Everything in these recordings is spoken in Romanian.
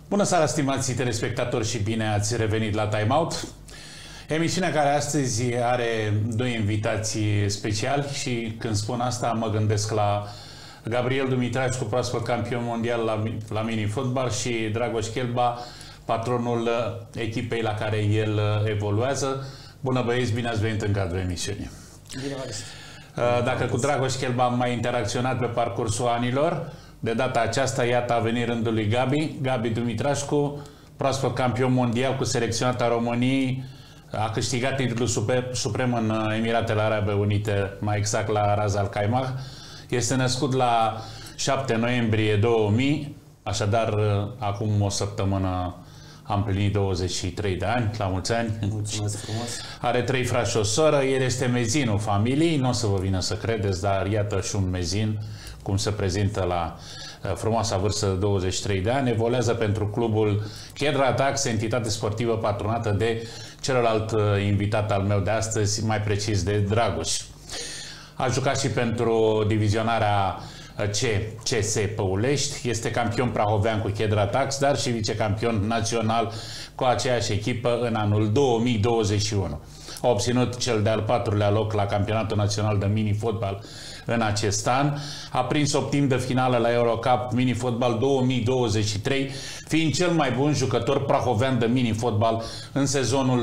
Bună seara, stimați telespectatori, și bine ați revenit la Time Out. Emisiunea care astăzi are doi invitații speciali și când spun asta mă gândesc la Gabriel Dumitrașcu, proaspăt campion mondial la mini-fotbal, și Dragoș Chelba, patronul echipei la care el evoluează. Bună băieți, bine ați venit în cadrul emisiunii. Bine v-am găsit. Dacă cu Dragoș Chelba am mai interacționat pe parcursul anilor, de data aceasta, iată, a venit rândul lui Gabi Dumitrașcu, proaspăt campion mondial cu selecționata României, a câștigat titlul suprem în Emiratele Arabe Unite, mai exact la Ras Al Khaimah. Este născut la 7 noiembrie 2000, așadar acum o săptămână a împlinit 23 de ani, la mulți ani. Mulțumesc frumos. Are 3 frați și o soră, el este mezinul familiei, nu o să vă vină să credeți, dar iată și un mezin, cum se prezintă la frumoasa vârstă de 23 de ani, evoluează pentru clubul Chedra Tax, entitate sportivă patronată de celălalt invitat al meu de astăzi, mai precis de Dragoș. A jucat și pentru divizionarea CS Păulești, este campion prahovean cu Chedra Tax, dar și vicecampion național cu aceeași echipă în anul 2021. A obținut cel de-al 4-lea loc la campionatul național de mini-fotbal în acest an. A prins optim de finală la Eurocup mini-fotbal 2023, fiind cel mai bun jucător prahovean de mini-fotbal în sezonul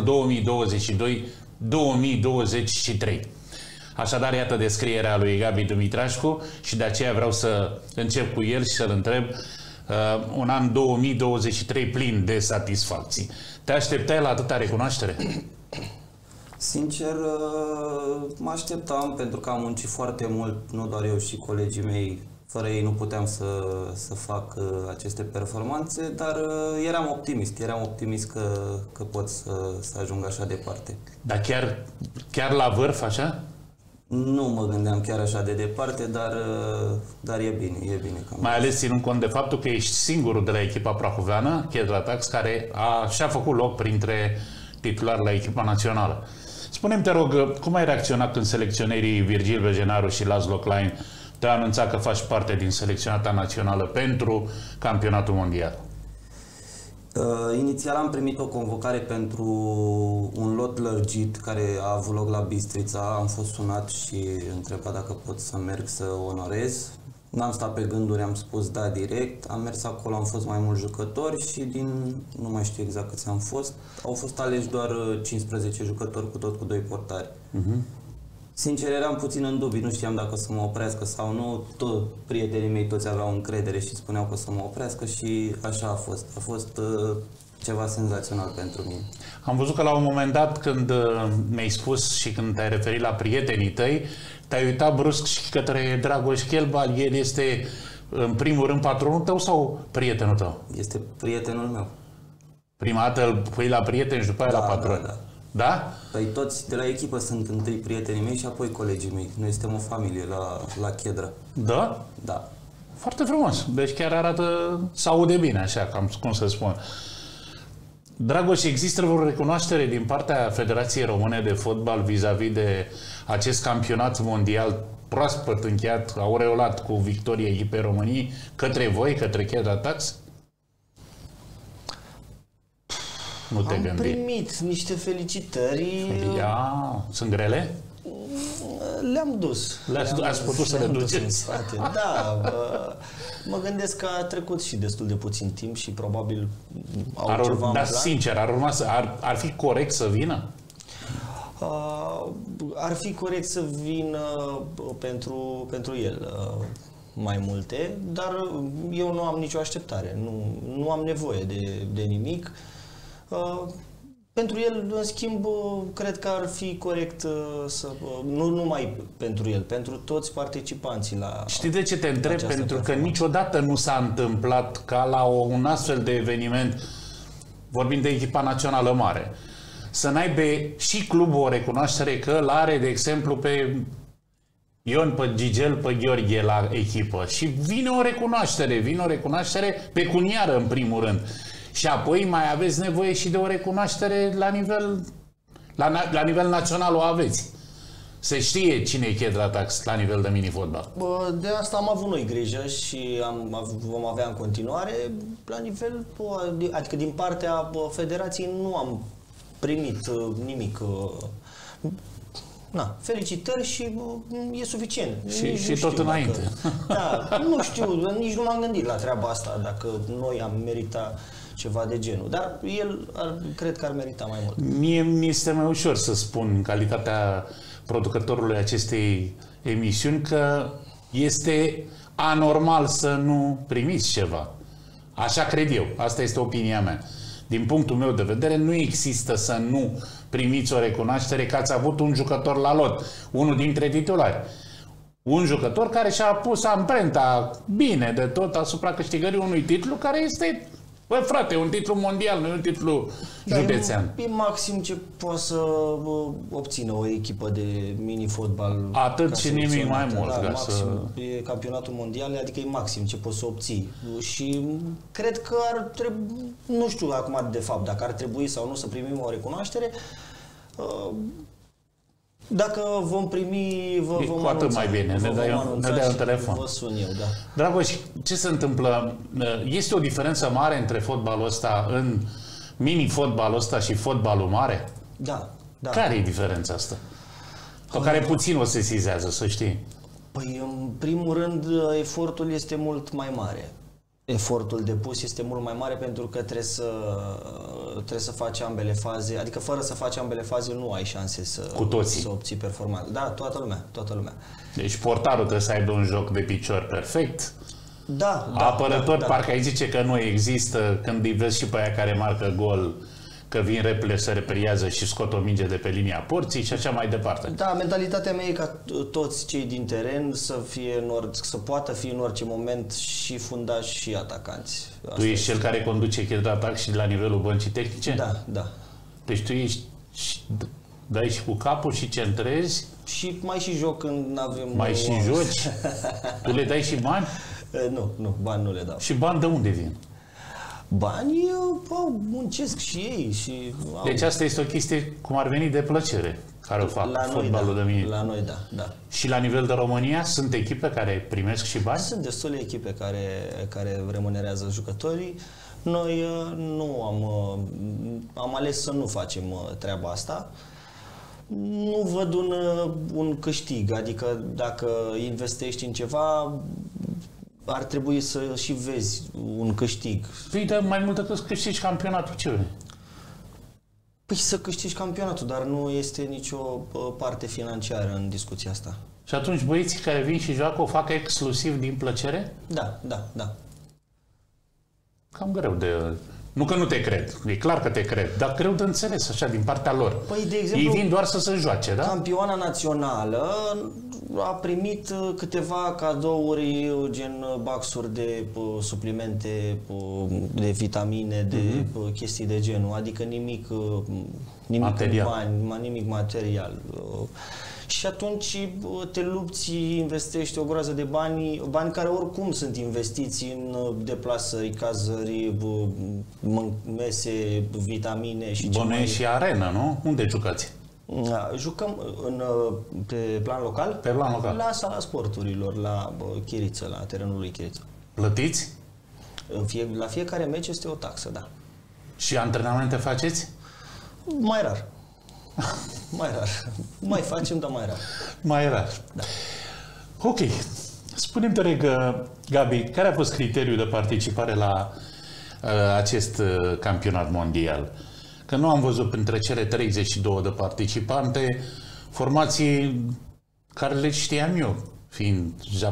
2022-2023. Așadar, iată descrierea lui Gabi Dumitrașcu și de aceea vreau să încep cu el și să-l întreb un an 2023 plin de satisfacții. Te așteptai la atâta recunoaștere? Sincer, mă așteptam, pentru că am muncit foarte mult, nu doar eu, și colegii mei. Fără ei nu puteam să fac aceste performanțe, dar eram optimist că pot să ajung așa departe. Dar chiar la vârf, așa? Nu mă gândeam chiar așa de departe, dar e bine. Mai ales ținând cont de faptul că ești singurul de la echipa prahoveană, Chedra Tax, care și-a făcut loc printre titulari la echipa națională. Spune-mi, te rog, cum ai reacționat când selecționerii Virgil Vegenaru și Laszlo Klein te-au anunțat că faci parte din selecționata națională pentru campionatul mondial? Inițial am primit o convocare pentru un lot lărgit care a avut loc la Bistrița. Am fost sunat și întrebat dacă pot să merg să onorez. N-am stat pe gânduri, am spus da direct. Am mers acolo, am fost mai mulți jucători și nu mai știu exact câți am fost. Au fost aleși doar 15 jucători, cu 2 portari. Sincer, eram puțin în dubii, nu știam dacă să mă oprească sau nu. Prietenii mei toți aveau încredere și spuneau că să mă oprească și așa a fost. A fost ceva senzațional pentru mine. Am văzut că la un moment dat, când mi-ai spus și când te-ai referit la prietenii tăi, te-ai uitat brusc și către Dragoș Chelba. El este în primul rând patronul tău sau prietenul tău? Este prietenul meu. Prima dată îl pui la prieten și după aia la patron. Da. Da? Păi toți de la echipă sunt întâi prietenii mei și apoi colegii mei. Noi suntem o familie la Chedra. Da? Da. Foarte frumos. Deci chiar arată, se aude bine, așa, cum să spun. Dragoș, există vreo recunoaștere din partea Federației Române de Fotbal vis-a-vis de acest campionat mondial proaspăt încheiat, aureolat cu victoria echipei României, către voi, către Chedra Tax? Nu te gândi. Am primit niște felicitări. Sunt grele? Le-am dus. Ați putut să le duceți? Da. Mă gândesc că a trecut și destul de puțin timp și probabil au ceva în plan. Sincer, ar fi corect să vină? Ar fi corect să vină pentru el mai multe, dar eu nu am nicio așteptare. Nu am nevoie de nimic. Pentru el, în schimb, cred că ar fi corect nu numai pentru el, pentru toți participanții la... Știi de ce te întreb? Pentru că niciodată nu s-a întâmplat ca la un astfel de eveniment, vorbim de echipa națională mare, să n-aibă și clubul o recunoaștere că îl are, de exemplu, pe Ion, pe Gigel, pe Gheorghe la echipă. Și vine o recunoaștere pecuniară, în primul rând. Și apoi mai aveți nevoie și de o recunoaștere la nivel național, o aveți. Se știe cine e Kedratax la nivel de mini-fotbal. De asta am avut noi grijă și vom avea în continuare. La nivel, adică din partea federației nu am primit nimic. Na, felicitări și e suficient. Și tot înainte. Da, nu știu, nici nu m-am gândit la treaba asta, dacă noi am meritat ceva de genul. Dar el cred că ar merita mai mult. Mie mi este mai ușor să spun, în calitatea producătorului acestei emisiuni, că este anormal să nu primiți ceva. Așa cred eu. Asta este opinia mea. Din punctul meu de vedere, nu există să nu primiți o recunoaștere că ați avut un jucător la lot, unul dintre titulari. Un jucător care și-a pus amprenta bine de tot asupra câștigării unui titlu care este, bă, frate, un titlu mondial, nu un titlu județean. E maxim ce poate să obțină o echipă de mini-fotbal. Atât și nimic mai mult. Da, maxim, e campionatul mondial, adică e maxim ce poți să obții. Și cred că ar trebui, nu știu acum de fapt dacă ar trebui sau nu să primim o recunoaștere. Dacă vom primi, vă vom cu atât anunța. mai bine, ne dai un telefon. Vă sun eu, da. Dragoș, ce se întâmplă? Este o diferență mare între fotbalul ăsta, în mini-fotbalul ăsta și fotbalul mare? Da, da. Care e diferența asta? Pe care puțin o sesizează, să știi. Păi, în primul rând, efortul este mult mai mare. Efortul depus este mult mai mare pentru că trebuie să faci ambele faze, adică fără să faci ambele faze nu ai șanse să obții performanță. Da, toată lumea. Deci portarul trebuie să aibă un joc de picior perfect. Da. Apărător, parcă ai zice că nu există, când îi vezi și pe aia care marcă gol, că vin repede, se reperiază și scot o minge de pe linia porții și așa mai departe. Da, mentalitatea mea e ca toți cei din teren să poată fi în orice moment și fundași și atacanți. Tu ești cel care conduce Kedratax și la nivelul băncii tehnice? Da. Deci tu ești, dai și cu capul și centrezi? Și mai și joc când avem... Mai și joci? Tu le dai și bani? Nu, bani nu le dau. Și bani de unde vin? Banii muncesc și ei. Deci asta este o chestie, cum ar veni, de plăcere, care o fac fotbalul de mine. La noi, da. Și la nivel de România sunt echipe care primesc și bani? Sunt destule echipe care remunerează jucătorii. Noi nu am ales să nu facem treaba asta. Nu văd un câștig, adică dacă investești în ceva, ar trebui să și vezi un câștig. Păi, dar mai mult decât câștigi campionatul, ce vrei? Păi să câștigi campionatul, dar nu este nicio parte financiară în discuția asta. Și atunci băieții care vin și joacă o fac exclusiv din plăcere? Da. Cam greu de... Nu că nu te cred, e clar că te cred, dar greu de înțeles așa din partea lor. Păi, de exemplu, ei vin doar să se joace, da? Campioana națională a primit câteva cadouri, gen baxuri de suplimente, de vitamine, de chestii de genul, adică nimic material. Nimic material. Și atunci te lupți, investești o groază de bani care oricum sunt investiți în deplasări, cazări, mese, vitamine și ce mai... și arenă, nu? Unde jucați? Jucăm pe plan local? Pe plan local. La sala sporturilor, la Chiriță, la terenul lui Chiriță. Plătiți? La fiecare meci este o taxă, da. Și antrenamente faceți? Mai rar. Mai facem, dar mai rar. Mai rar. Da. Ok. Spune-mi, te rog, Gabi, care a fost criteriul de participare la acest campionat mondial? Că nu am văzut printre cele 32 de participante formații care le știam eu, fiind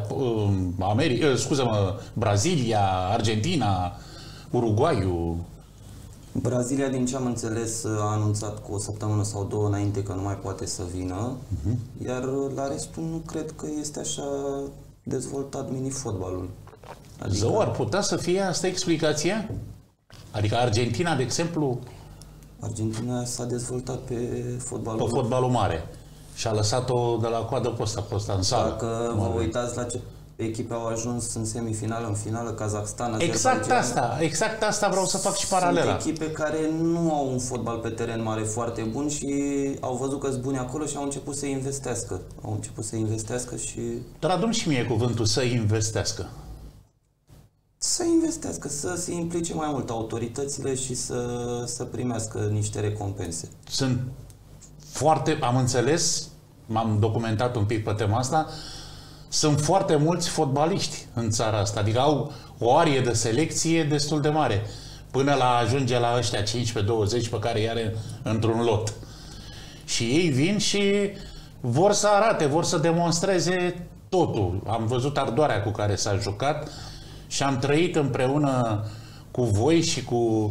Brazilia, Argentina, Uruguayul. Brazilia, din ce am înțeles, a anunțat cu o săptămână sau două înainte că nu mai poate să vină, iar la restul nu cred că este așa dezvoltat mini-fotbalul. Zău, ar putea să fie asta explicația? Adică Argentina, de exemplu... Argentina s-a dezvoltat pe fotbalul, fotbalul mare și a lăsat-o de la coadă pe ăsta în sală. Dacă vă uitați la ce echipe au ajuns în semifinală, în finală, Kazakhstan, Exact asta vreau să fac și paralela. Sunt echipe care nu au un fotbal pe teren mare foarte bun și au văzut că-s buni acolo și au început să investească. Și... Dar adu-mi și mie cuvântul să investească. Să investească, să se implice mai mult autoritățile și să primească niște recompense. Sunt am înțeles, m-am documentat un pic pe tema asta, sunt foarte mulți fotbaliști în țara asta, adică au o arie de selecție destul de mare, până la ajunge la ăștia 15-20 pe care îi are într-un lot. Și ei vin și vor să arate, vor să demonstreze totul. Am văzut ardoarea cu care s-a jucat și am trăit împreună cu voi și cu,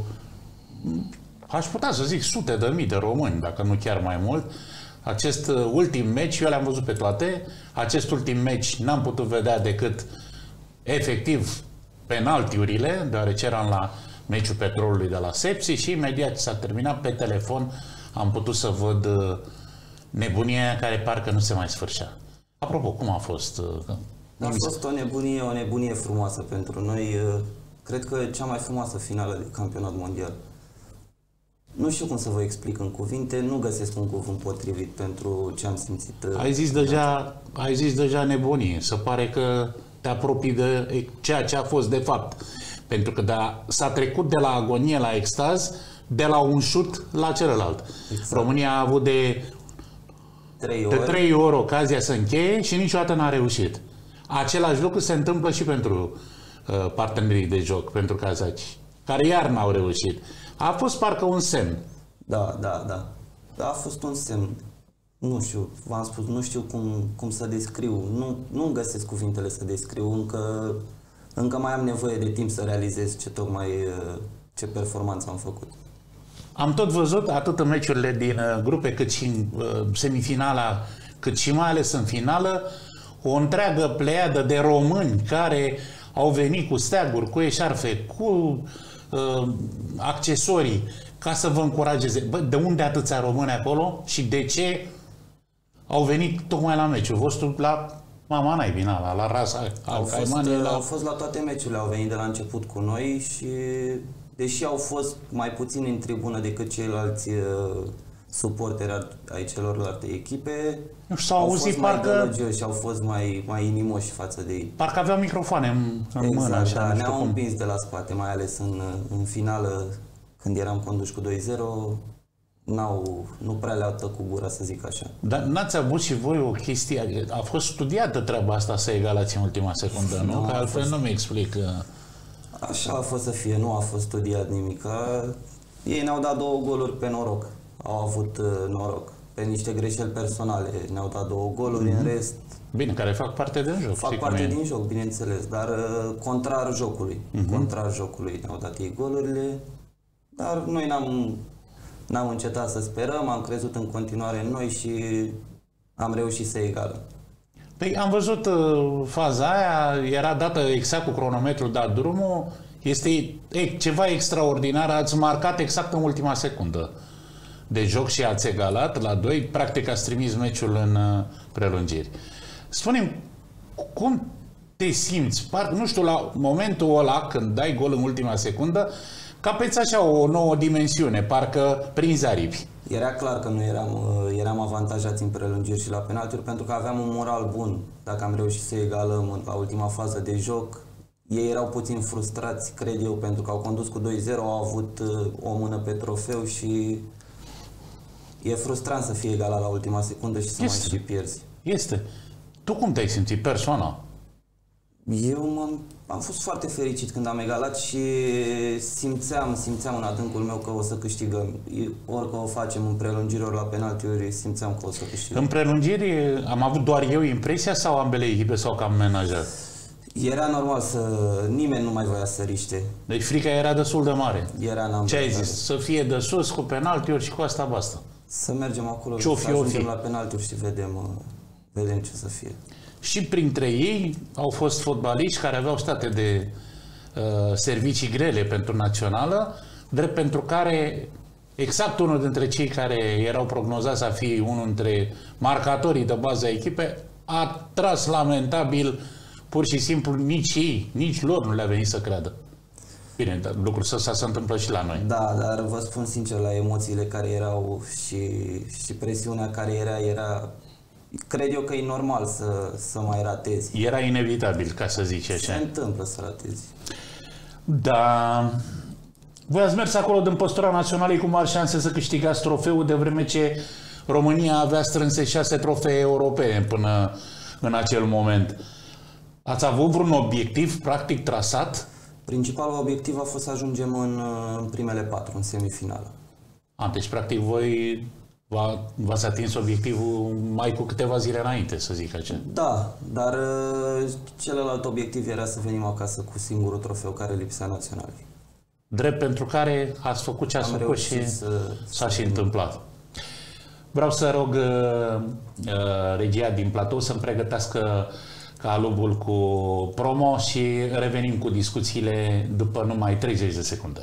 aș putea să zic, sute de mii de români, dacă nu chiar mai mult. Acest ultim meci, eu le-am văzut pe toate, acest ultim meci n-am putut vedea decât efectiv penaltiurile, deoarece eram la meciul Petrolului de la Sepsi și imediat ce s-a terminat pe telefon am putut să văd nebunia care parcă nu se mai sfârșea. Apropo, cum a fost? A fost o nebunie frumoasă pentru noi. Cred că cea mai frumoasă finală de campionat mondial. Nu știu cum să vă explic în cuvinte, nu găsesc un cuvânt potrivit pentru ce am simțit. Ai zis deja nebunie. Se pare că te apropii de ceea ce a fost de fapt. Pentru că s-a trecut de la agonie la extaz, de la un șut la celălalt. Exact. România a avut de 3 ori ocazia să încheie și niciodată n-a reușit. Același lucru se întâmplă și pentru partenerii de joc, pentru kazaci, care iar n-au reușit. A fost parcă un semn. Da. A fost un semn. Nu știu, v-am spus, nu știu cum să descriu. Nu găsesc cuvintele să descriu. Încă mai am nevoie de timp să realizez ce performanță am făcut. Am tot văzut, atât în meciurile din grupe, cât și în semifinala, cât și mai ales în finală, o întreagă pleiadă de români care au venit cu steaguri, cu eșarfe, cu accesorii, ca să vă încurajeze. Bă, de unde atâția români acolo și de ce au venit tocmai la meciul vostru, la Mama Naibina, la Rasa, au fost la toate meciurile, au venit de la început cu noi și deși au fost mai puțini în tribună decât ceilalți suporteri ai celorlalte echipe, au fost mai gălăgioși, au fost mai inimoși față de ei. Parcă aveau microfoane în mână. Așa, ne-au împins de la spate, mai ales în finală, când eram conduși cu 2-0, nu prea le-au tăcut gura, să zic așa. Dar n-ați avut și voi o chestie, a fost studiată treaba asta să egalați în ultima secundă, nu? Că altfel nu mi explic. Așa a fost să fie, nu a fost studiat nimic. Ei ne-au dat 2 goluri pe noroc. Au avut noroc. Pe niște greșeli personale ne-au dat 2 goluri, în rest... Bine, care fac parte din joc. Fac parte din joc, bineînțeles, dar contrar jocului. Contrar jocului ne-au dat ei golurile, dar noi n-am încetat să sperăm, am crezut în continuare în noi și am reușit să egalăm. Păi am văzut faza aia, era dată exact cu cronometrul dat drumul, este ceva extraordinar, ați marcat exact în ultima secundă de joc și ați egalat la 2, practic ați trimis meciul în prelungiri. Spune-mi, cum te simți? Nu știu, la momentul ăla, când dai gol în ultima secundă, capeți așa o nouă dimensiune, parcă prinzi aripi. Era clar că nu eram avantajați în prelungiri și la penaltiuri pentru că aveam un moral bun. Dacă am reușit să egalăm la ultima fază de joc, ei erau puțin frustrați, cred eu, pentru că au condus cu 2-0, au avut o mână pe trofeu și e frustrant să fie egalat la ultima secundă și să mai și pierzi. Este. Tu cum te-ai simțit personal? Eu am fost foarte fericit când am egalat și simțeam în adâncul meu că o să câștigăm. Orică o facem în prelungiri, ori la penaltiuri, simțeam că o să câștigăm. În prelungiri am avut doar eu impresia sau ambele echipe s-au cam menajat? Era normal nimeni nu mai voia să riște. Deci frica era destul de mare. Era ce ai zis? Să fie de sus cu penaltiuri și cu asta basta. Să mergem acolo, să ajungem la penaltiuri și vedem ce să fie. Și printre ei au fost fotbaliști care aveau state de servicii grele pentru națională, drept pentru care exact unul dintre cei care erau prognozați a fi unul dintre marcatorii de bază a echipei a tras lamentabil pur și simplu nici ei, nici lor nu le-a venit să creadă. Bine, dar lucrul ăsta se întâmplă și la noi. Da, dar vă spun sincer, la emoțiile care erau și presiunea care era, cred eu că e normal să mai ratezi. Era inevitabil, ca să zici așa. Se întâmplă să ratezi. Da. Voi ați mers acolo din postura națională cu mari șanse să câștigați trofeul, de vreme ce România avea strânse 6 trofee europene până în acel moment. Ați avut vreun obiectiv practic trasat? Principalul obiectiv a fost să ajungem în primele 4, în semifinală. Deci practic voi v-ați atins obiectivul mai cu câteva zile înainte, să zic așa. Da, dar celălalt obiectiv era să venim acasă cu singurul trofeu care lipsea naționalului. Drept pentru care ați făcut ce ați făcut și s-a și întâmplat. Vreau să rog regia din platou să-mi pregătească calubul cu promo și revenim cu discuțiile după numai 30 de secunde.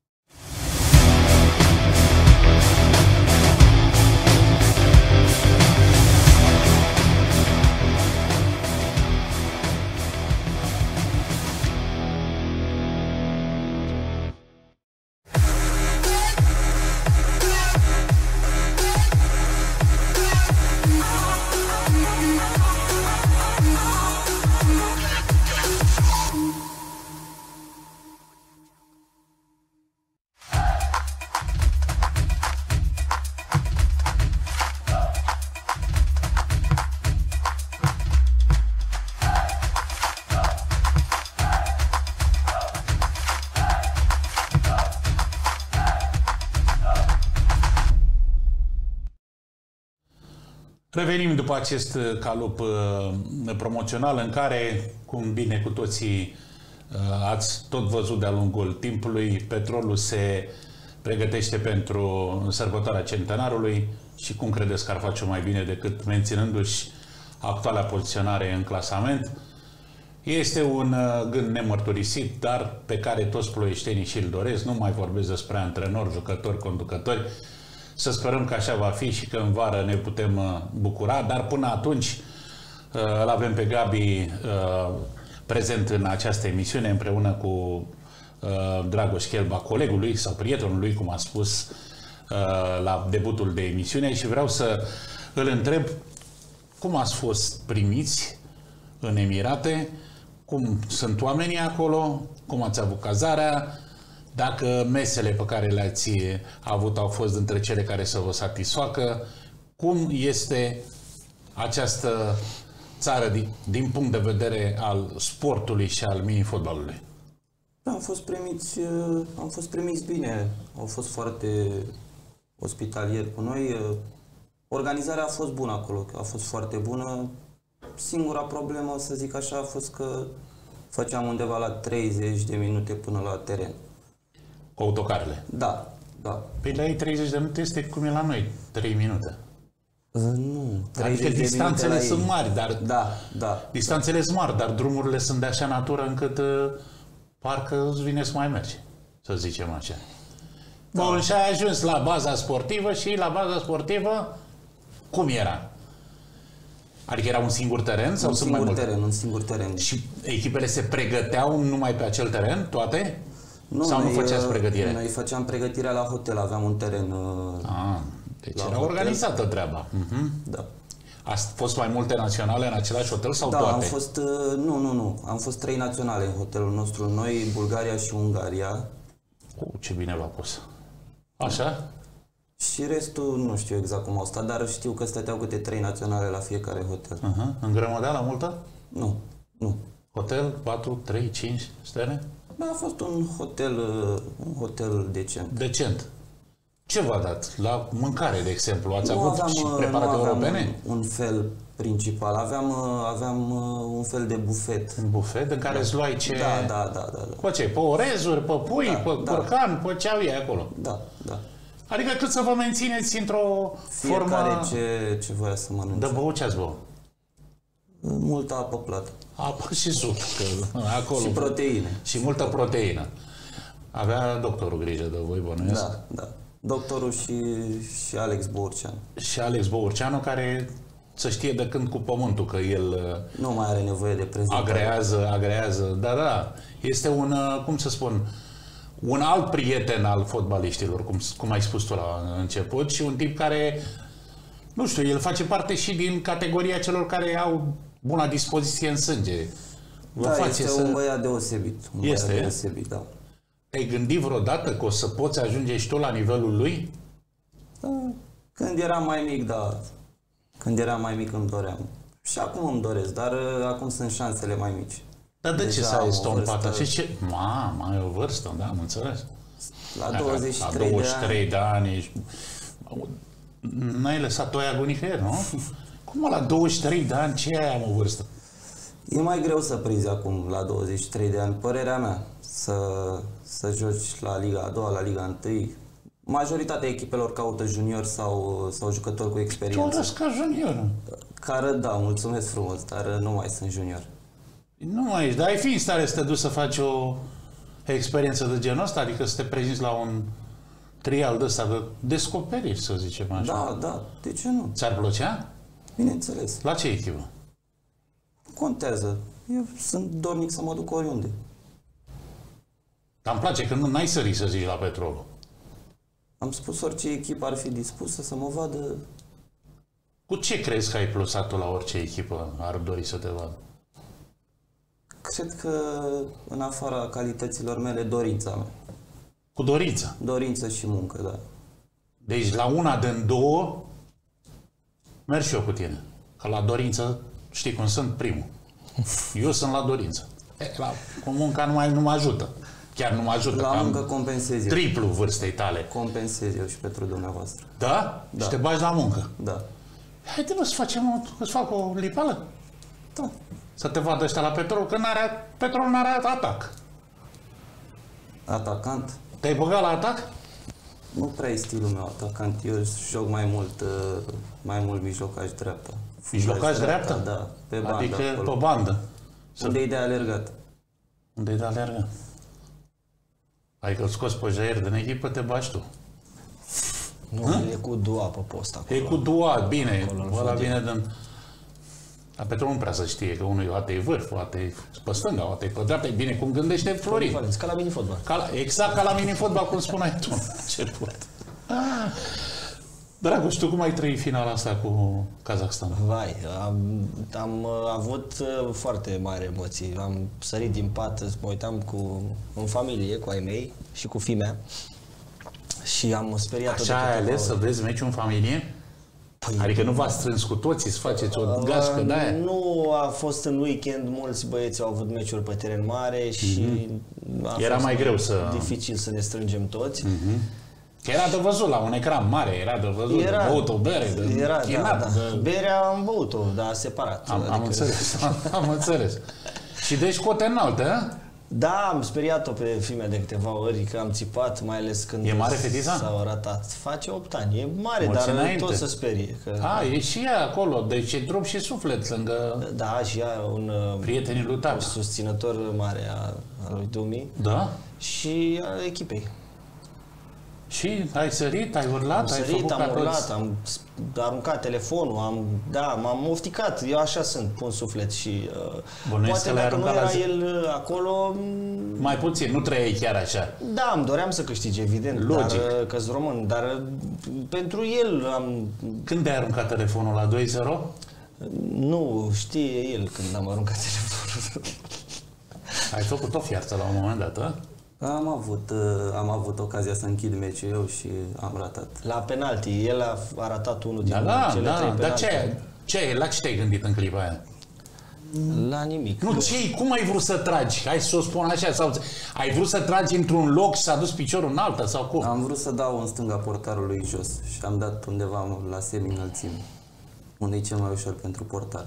Revenim după acest calup promoțional în care, cum bine cu toții ați tot văzut de-a lungul timpului, Petrolul se pregătește pentru sărbătoarea centenarului și cum credeți că ar face mai bine decât menținându-și actuala poziționare în clasament? Este un gând nemărturisit, dar pe care toți ploieștenii și-l doresc. Nu mai vorbesc despre antrenori, jucători, conducători. Să sperăm că așa va fi și că în vară ne putem bucura, dar până atunci îl avem pe Gabi prezent în această emisiune împreună cu Dragoș Chelba, colegul lui sau prietenul lui, cum a spus la debutul de emisiune, și vreau să îl întreb cum ați fost primiți în Emirate, cum sunt oamenii acolo, cum ați avut cazarea, dacă mesele pe care le-ați avut au fost dintre cele care să vă satisfacă, cum este această țară din punct de vedere al sportului și al mini-fotbalului? Da, am fost primiți bine, au fost foarte ospitalieri cu noi. Organizarea a fost bună acolo, a fost foarte bună. Singura problemă, să zic așa, a fost că făceam undeva la 30 de minute până la teren. Cu autocarele? Da, da. Păi la ei 30 de minute este cum e la noi, 3 minute. Nu, 30 adică de distanțele minute sunt mari, dar da. Distanțele sunt mari, dar drumurile sunt de așa natură încât parcă îți vine să mai mergi, să zicem așa. Da. Bun, și ai ajuns la baza sportivă și la baza sportivă cum era? Adică era un singur teren sau sunt mai multe? Un singur teren. Și echipele se pregăteau numai pe acel teren, toate? Nu, sau nu făceați pregătire? Noi făceam pregătirea la hotel, aveam un teren. Deci era organizată treaba. Da. A fost mai multe naționale în același hotel sau toate? Da, am fost, nu. Am fost 3 naționale în hotelul nostru, noi, Bulgaria și Ungaria. Ce bine v-a pus. Așa? Și restul nu știu exact cum au stat, dar știu că stăteau câte 3 naționale la fiecare hotel. În grămădeală multă? Nu. Hotel, 4, 3, 5 stele? Da, a fost un hotel decent. Decent. Ce v-a dat? La mâncare, de exemplu? Ați avut și preparate europene? Un fel principal. Aveam un fel de bufet. Un bufet în care îți luai ce... Da. Cu ce? Pe orezuri, pe pui, pe curcan, pe ce au ei acolo? Da. Adică cât să vă mențineți într-o formă... Fiecare ce voia să mănânce. De băut ce ați băut? Multă apă plată. Apă și suc. Acolo. Și proteine. Și multă proteină. Avea doctorul grijă de voi, bănuiesc? Da. Doctorul și Alex Bourceanu. Și Alex Bourceanu, care să știe de când cu pământul că el Nu mai are nevoie de prezentare. agrează. Da. Este un, cum să spun, un alt prieten al fotbaliștilor, cum ai spus tu la început, și un tip care, nu știu, el face parte și din categoria celor care au buna dispoziție în sânge. Da, este un băiat deosebit. Deosebit, da. Te-ai gândit vreodată că o să poți ajunge și tu la nivelul lui? Da. Când eram mai mic, da. Când eram mai mic îmi doream. Și acum îmi doresc, dar acum sunt șansele mai mici. Dar de ce s-a estompat așa? Mai e o vârstă, da, am înțeles. La 23 de ani. N-ai lăsat toiagul nicăieri, nu? Cum la 23 de ani, ce ai am o vârstă? E mai greu să prinzi acum la 23 de ani, părerea mea, să joci la Liga a doua, la Liga 1. Majoritatea echipelor caută junior sau jucători cu experiență. Ce ca junior? Care, da, mulțumesc frumos, dar nu mai sunt junior. Nu mai ești, dar ai fi în stare să te duci să faci o experiență de genul ăsta? Adică să te prezinți la un trial de ăsta de descoperiri, să zicem așa. Da, de ce nu? Ți-ar plăcea? Bineînțeles. La ce echipă? Contează. Eu sunt dornic să mă duc oriunde. Dar îmi place că nu ai sărit să zici la Petrolul. Am spus orice echipă ar fi dispusă să mă vadă. Cu ce crezi că ai plusat tu la orice echipă ar dori să te vadă? Cred că, în afara calităților mele, dorința mea. Cu dorință? Dorință și muncă, da. Deci la una din două merg și eu cu tine. Că la dorință, știi cum sunt, primul. Eu sunt la dorință. Cu munca nu mă ajută. Chiar nu mă ajută. La muncă compensez eu. Triplu vârstei tale. Compensez eu și pentru dumneavoastră. Da? Da. Și te bagi la muncă? Da. Haide mă, să fac o lipală? Da. Să te vadă ăștia la Petrol, că Petrol n-are atac. Atacant? Te-ai băgat la atac? Nu prea e stilul meu atacant. Eu joc mai mult mijlocaș dreapta. Mijlocaș dreapta? Da, pe bandă. Adică acolo. pe bandă. Unde e de alergat. Unde e de alergat? Adică îl scoți pe Jair din echipă, te bagi tu. Nu, e cu Dua pe post acolo. E cu Dua, bine. Acolo, Ăla vine din... Dar Petrol nu prea să știe că unul o e vârf, o e pe stânga, o e pe dreapta. E bine cum gândește Florin. Ca la mini-fotbal. Exact ca la mini-fotbal, cum spuneai tu. Ce pot. Dragoș, tu cum ai trăit finala asta cu Kazakhstan? Vai, am avut foarte mari emoții. Am sărit din pat, mă uitam în familie, cu ai mei și cu fimea. Și am speriat-o. Așa ai ales să vezi meciul în familie? Păi, adică nu v-ați strâns cu toții să faceți o gașcă de aia? Nu, a fost în weekend, mulți băieți au avut meciuri pe teren mare și era mai greu să... dificil să ne strângem toți. Era de văzut la un ecran mare, era de văzut, de băut o bere, de chinat. Da. Berea am băut-o, dar separat. Am înțeles, am înțeles. Și deci cote înalte, Da, am speriat-o pe fimea de câteva ori, că am țipat, mai ales când e mare fetița? s-au ratat. Face 8 ani, e mare, mulți dar înainte. tot se sperie. Că... E și ea acolo, deci e trup și suflet lângă Da, și ea un prietenii lui tata. susținător mare a lui Dumi Da? și a echipei. Și ai sărit, ai urlat, Am sărit, am urlat, am aruncat telefonul, m-am ofticat. Eu așa sunt, pun suflet și poate dacă nu era el acolo... Mai puțin, nu trăiai chiar așa. Da, îmi doream să câștige, evident, logic, că-s român, dar pentru el am... Când ai aruncat telefonul, la 2-0? Nu, știe el când am aruncat telefonul. Ai făcut o fiarță la un moment dat, Am avut ocazia să închid meciul eu și am ratat. La penalti, el a ratat unul din cele 3 penalti. Dar la ce te-ai gândit în clipa aia? La nimic. Nu, cum ai vrut să tragi? Hai să o spun așa, sau ai vrut să tragi într-un loc și s-a dus piciorul în alta sau cum? Am vrut să dau în stânga portarului jos și am dat undeva la semi-înălțime, unde e cel mai ușor pentru portar.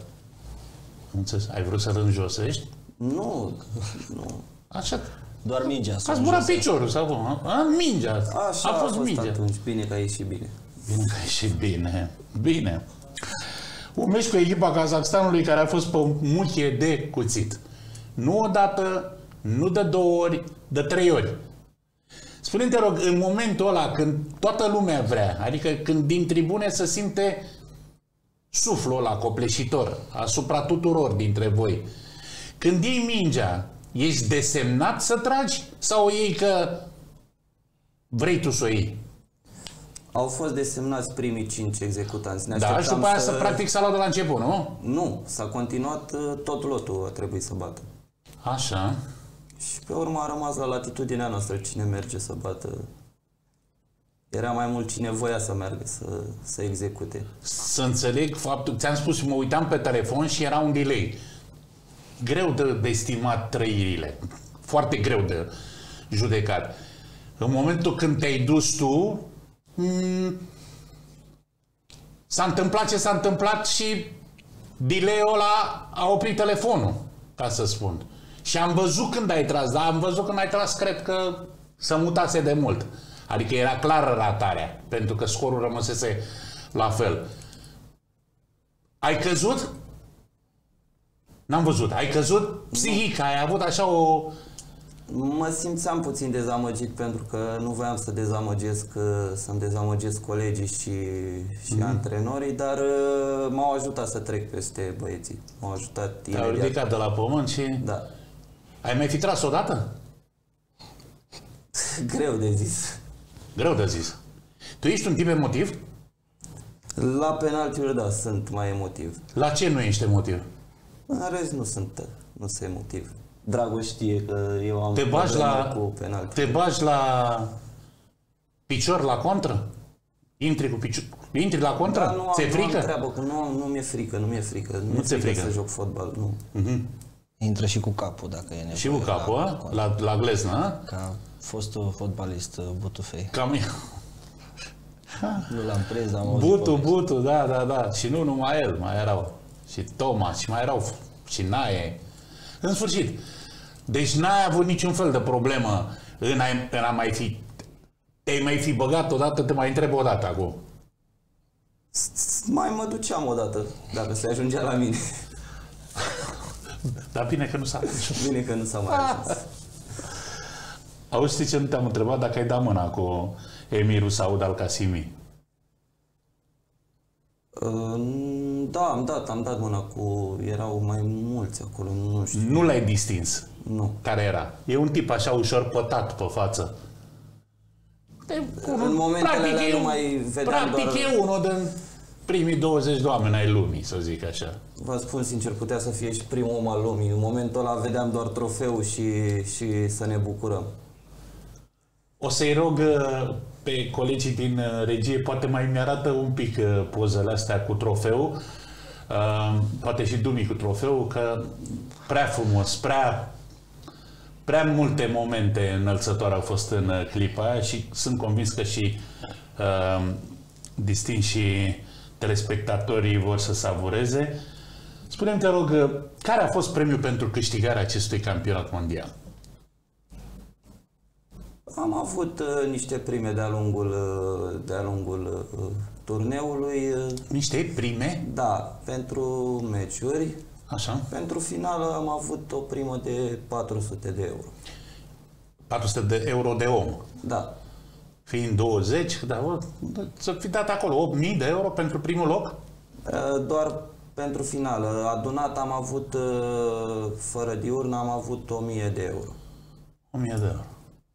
Ai vrut să-l înjosești? Nu. Așa. Doar mingea. A zburat piciorul sau cum? Mingea. Așa a fost mingea. Atunci. Bine că a ieșit bine. Bine că a ieșit bine. Bine. Un meci cu echipa Kazakhstanului care a fost pe muchie de cuțit. Nu odată, nu de 2 ori, de 3 ori. Spune-mi, te rog, în momentul ăla când toată lumea vrea, adică când din tribune se simte suflul ăla copleșitor asupra tuturor dintre voi. Când iei mingea, ești desemnat să tragi sau o iei că vrei tu să o iei? Au fost desemnați primii 5 executanți. Da, și după aia practic s-a luat de la început, nu? Nu, s-a continuat, tot lotul a trebuit să bată. Așa. Și pe urmă a rămas la latitudinea noastră cine merge să bată. Era mai mult cine voia să meargă să execute. Să înțeleg faptul, ți-am spus, mă uitam pe telefon și era un delay. Greu de estimat trăirile. Foarte greu de judecat. În momentul când te-ai dus tu, s-a întâmplat ce s-a întâmplat și delay-ul ăla a oprit telefonul, ca să spun. Și am văzut când ai tras, dar am văzut când ai tras, cred că se mutase de mult. Adică era clară ratarea, pentru că scorul rămăsese la fel. Ai căzut? N-am văzut. Ai căzut psihic, ai avut așa o... Mă simțeam puțin dezamăgit pentru că nu voiam să-mi dezamăgesc colegii și antrenorii, dar m-au ajutat să trec peste băieții. M-au ajutat imediat. Te-au ridicat de la pământ și... Da. Ai mai fi tras odată? Greu de zis. Greu de zis. Tu ești un tip emotiv? La penaltiuri, da, sunt mai emotiv. La ce nu ești emotiv? În rest nu sunt emotiv. Dragoș știe că eu am... Te bagi la picior, la contră? Intri la contră? Da, ți-e frică? Nu am treabă, că nu mi-e frică, nu mi-e frică. Nu ți-e frică să joc fotbal, nu. Intră și cu capul, dacă e nevoie. Și cu capul, la gleznă? Ca fostul fotbalist Butufei. Cam eu. Nu l-am prins, am auzit Butu, da. Și nu numai el, mai erau. Și Toma, și mai erau și Nae. În sfârșit. Deci n-ai avut niciun fel de problemă în a mai fi... Te-ai mai fi băgat odată, te mai întreb odată acum. Mai mă duceam odată, dacă se ajungea la mine. Dar bine că nu s-a ajuns. Bine că nu s-a mai ajuns. Auzi, știi ce nu te-am întrebat? Dacă ai dat mâna cu emirul Saud al-Qasimi. Da, am dat mâna cu... Erau mai mulți acolo, nu știu. Nu l-ai distins? Nu. Care era? E un tip așa ușor pătat pe față. În momentele alea nu mai vedeam practic doar... e unul din primii 20 de oameni ai lumii, să zic așa. Vă spun sincer, putea să fie și primul om al lumii. În momentul ăla vedeam doar trofeul și să ne bucurăm. O să-i rog pe colegii din regie, poate mai mi-arată un pic pozele astea cu trofeu, poate și Dumi cu trofeu, că prea frumos, prea multe momente înălțătoare au fost în clipa aia și sunt convins că și distinși telespectatorii vor să savureze. Spune-mi, te rog, care a fost premiul pentru câștigarea acestui campionat mondial? Am avut niște prime de-a lungul turneului. Niște prime? Da, pentru meciuri. Așa. Pentru finală am avut o primă de 400 de euro. 400 de euro de om? Da. Fiind 20, da, să fi dat acolo 8.000 de euro pentru primul loc? Doar pentru finală. Adunat am avut, fără diurnă, am avut 1.000 de euro. 1.000 de euro.